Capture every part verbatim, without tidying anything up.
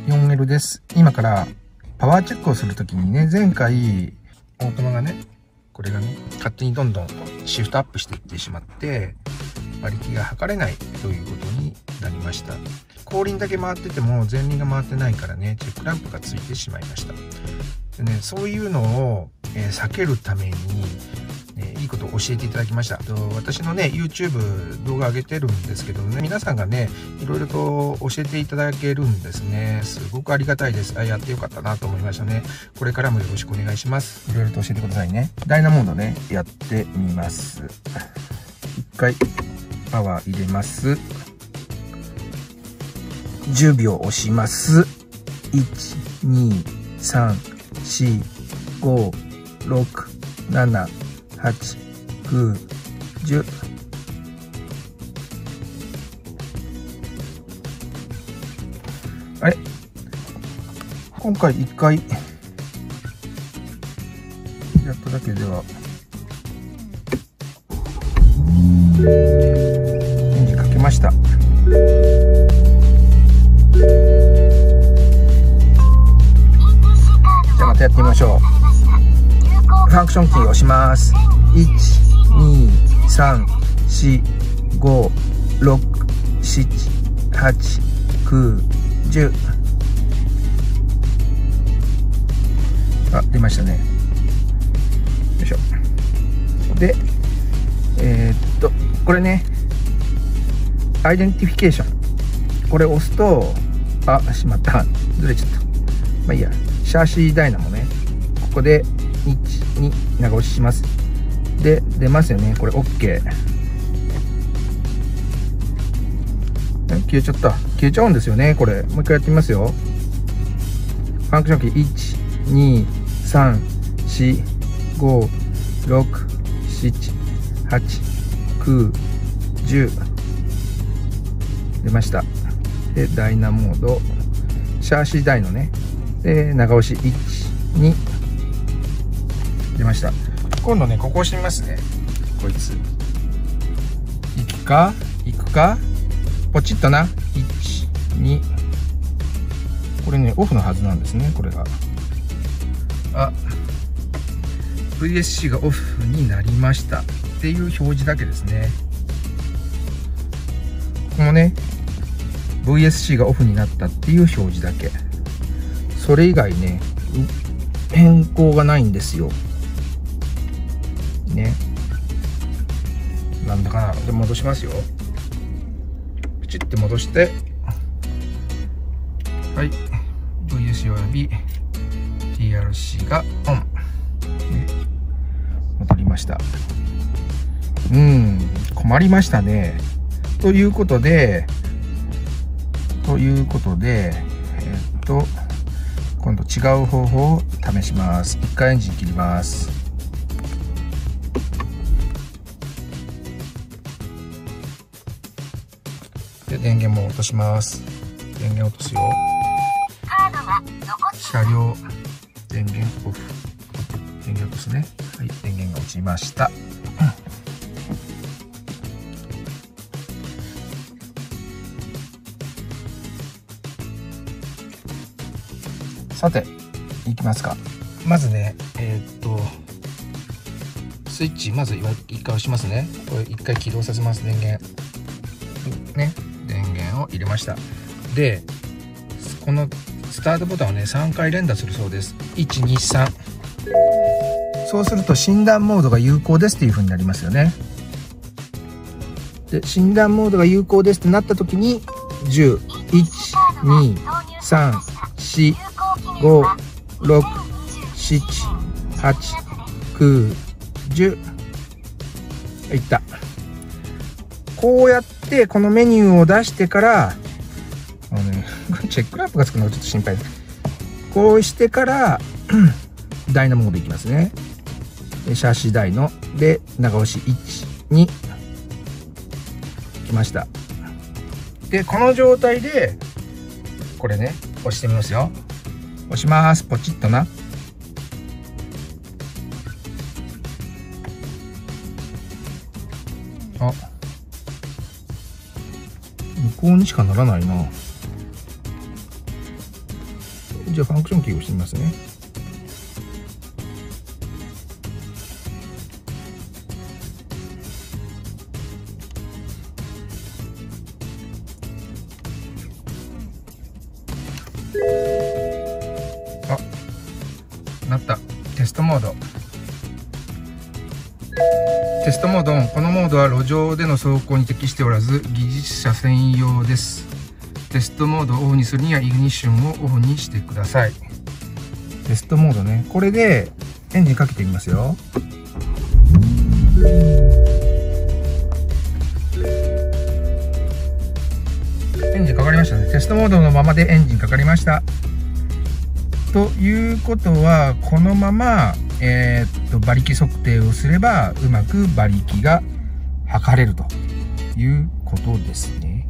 よんエル です。今からパワーチェックをするときにね、前回オートマがね、これがね、勝手にどんどんシフトアップしていってしまって、馬力が測れないということになりました。後輪だけ回ってても前輪が回ってないからね、チェックランプがついてしまいました。でね、そういうのを、えー、避けるために、えー、いいことを教えていただきました。と私のね YouTube 動画上げてるんですけどね、皆さんがねいろいろと教えていただけるんですね。すごくありがたいです。あ、やってよかったなと思いましたね。これからもよろしくお願いします。いろいろと教えてくださいね。ダイナモードねやってみます。一回パワー入れます。じゅうびょう押します。いち、に、さん、よん、ご、ろく、なな、はち、きゅう、じゅう。あれ今回いっかいやっただけではエンジンかけました。じゃあまたやってみましょう。ファンクションキーを押します。いち、に、さん、よん、ご、ろく、なな、はち、きゅう、じゅう。あ、出ましたね。よいしょ。で、えー、っと、これね、アイデンティフィケーション。これ押すと、あ、しまった。ずれちゃった。まあいいや。シャーシーダイナもね、ここで、いち、に、長押しします。で、出ますよね。これ OK。消えちゃった。消えちゃうんですよね。これ。もう一回やってみますよ。ファンクションキーいち、に、さん、よん、ご、ろく、なな、はち、きゅう、じゅう。出ました。で、ダイナモード。シャーシーダイのね。で、長押しいち、に。出ました。今度ね、ここ押してみますね。こいつ。行くか行くかポチッとな。いち、に。これね、オフのはずなんですね、これが。あ、ブイエスシー がオフになりましたっていう表示だけですね。ここもね、ブイエスシー がオフになったっていう表示だけ。それ以外ね、変更がないんですよ。ね。なんだかな。で、戻しますよ。プチって戻して、はい。ブイエスシー および ティーアールシー がオン。ね、戻りました。うーん、困りましたね。ということで、ということで、えっと、今度違う方法を試します。一回エンジン切ります。で、電源も落とします。電源落とすよ。車両、電源オフ。電源落とすね。はい、電源が落ちました。さて、いきますか。まずね、えー、っと、スイッチ、まず一回押しますね。これ一回起動させます、電源。ね、電源を入れました。で、このスタートボタンをね、さんかい連打するそうです。いち、に、さん。そうすると診断モードが有効ですっていう風になりますよね。で、診断モードが有効ですってなった時に、じゅう、いち、に、さん、よん、ご、ろく、なな、はち、きゅう、じゅう。いった。こうやってこのメニューを出してから、あのね、チェックランプがつくのがちょっと心配です。こうしてから、ダイナモードいきますね。でシャーシーダイの、で、長押しいち、に。きました。で、この状態で、これね、押してみますよ。押します。ポチッとな。あ、向こうにしかならないな。 じゃあファンクションキーを押してみますね。あ、なった。テストモード。テストモードオン。このモードは路上での走行に適しておらず、技術者専用です。テストモードをオフにするにはイグニッションをオフにしてください。テストモードね。これでエンジンかけてみますよ。エンジンかかりましたね。テストモードのままでエンジンかかりました。ということは、このまま、えー、っと、馬力測定をすれば、うまく馬力が測れるということですね。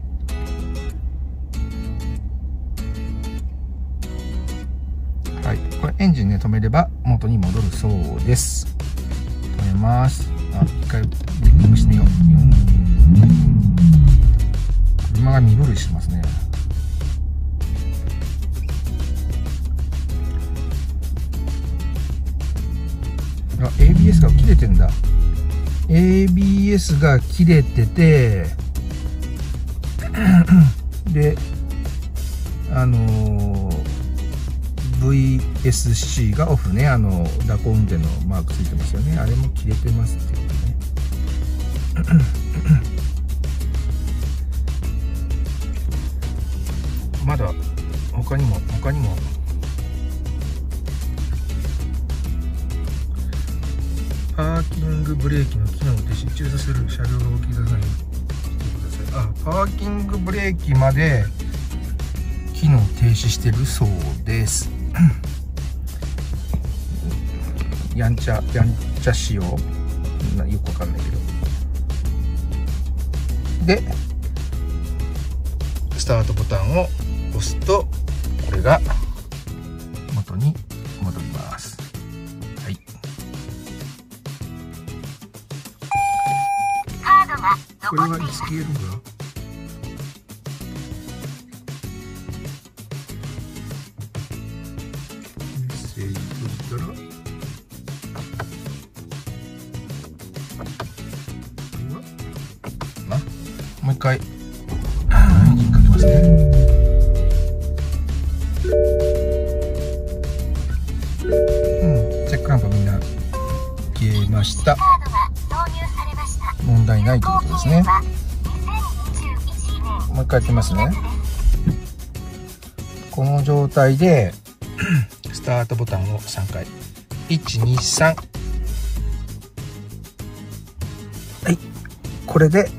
はい。これエンジンね、止めれば元に戻るそうです。止めます。あ、一回、チェックしてみよう。車が身震いしてますね。あ、エービーエス が切れてんだ。エービーエス が切れてて、で、あのー、ブイエスシー がオフね、あの、蛇行運転のマークついてますよね。あれも切れてますっていうね。まだ他にも他にもパーキングブレーキの機能を停止中させる車両がお聞きください。してください。あ、パーキングブレーキまで機能停止してるそうです。やんちゃやんちゃ仕様、よくわかんないけど。で、スタートボタンを押すとこれが元に戻ります。はい。これはいつ消えるんだ？メッセージ閉じたら、あ、もう一回エンジンかけますね。うん、チェックランプみんな消えました。問題ないということですね。もう一回やってみますね。この状態でスタートボタンをさんかい、いちにさん、はい、これでい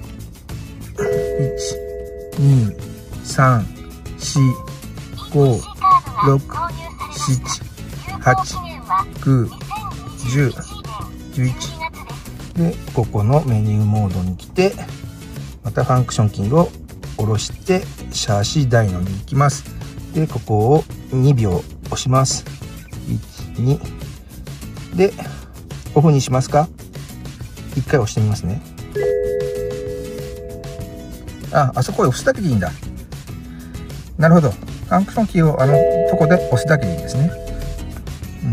ちにさんよんごろくななはちきゅうじゅうじゅういちで、ここのメニューモードに来て、またファンクションキーを下ろしてシャーシ台のに行きます。で、ここをにびょう押します。いち、にで、オフにしますか？いっかい押してみますね。あ、あそこへ押すだけでいいんだ。なるほど。ファンクションキーをあのとこで押すだけでいいですね。うん、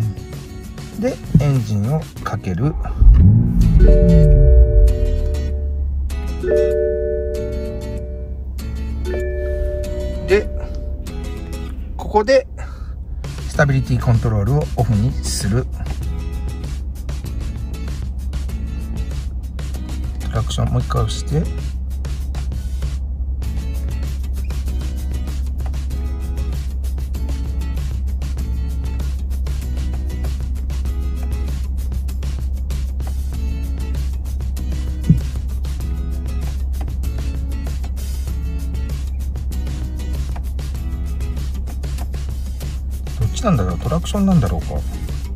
で、エンジンをかける。で、ここでスタビリティコントロールをオフにする。トラクションもう一回押して、どっちなんだろう、トラクションなんだろうか。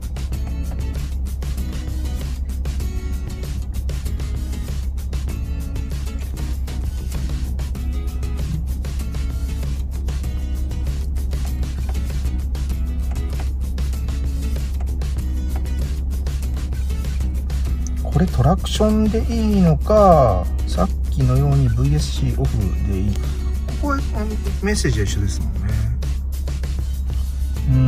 これトラクションでいいのか、さっきのように ブイエスシー オフでいい。ここはメッセージは一緒ですもんね。うー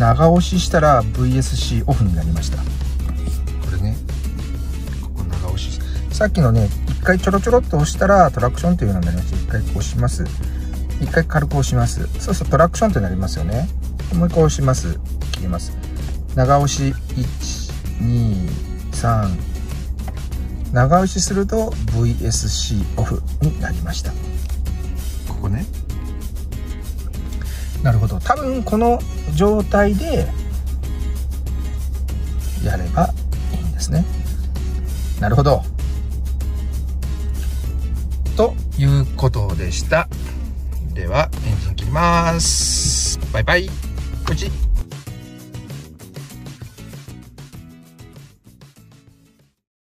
長押ししたら ブイエスシー オフになりました。これね、ここ長押し、さっきのね一回ちょろちょろっと押したらトラクションというようになりまして、一回こう押します。一回軽く押します。そうするとトラクションとなりますよね。もう一回押します。切ります。長押しいち、に、さん、長押しすると ブイエスシー オフになりました。ここね。なるほど。多分この状態でやればいいんですね。なるほど。ということでした。ではエンジン切ります。バイバイ。こっち。